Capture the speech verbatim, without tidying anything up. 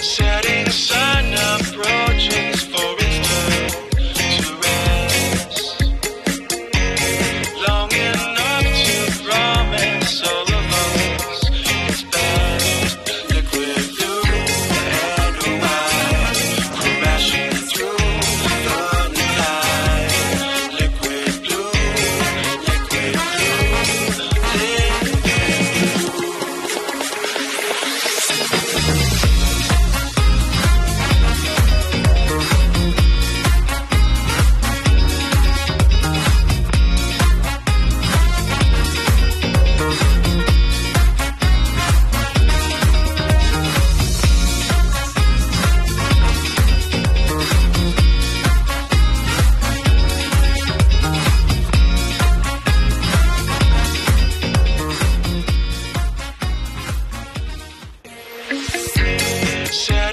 Setting a sun approaches for its turn to rest. Long enough to promise all of us its best. Liquid blue and white, crashing through the night. Liquid blue, liquid blue, liquid blue. Set